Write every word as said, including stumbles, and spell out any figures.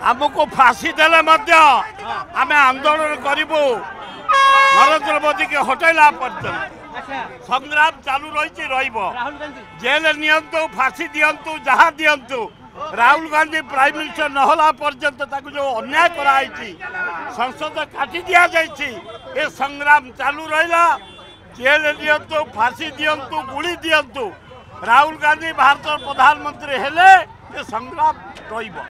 आमको फांसी देले मध्य आमे आंदोलन करिबो नरेंद्र मोदी के हटेला पर्यंत संग्राम चालू रही रहिबो जेल नियंतु फांसी दियंतु जहाँ दियंतु राहुल गांधी प्राइम मिनिस्टर नहला पर्यंत ताको जो अन्याय कराई संसद काटी दिया जाइछि ए संग्राम चालू रहिला जेल दियंतु फांसी दियंतु गुली दियंतु राहुल गांधी भारत प्रधानमंत्री हेले ए संग्राम रहिबो।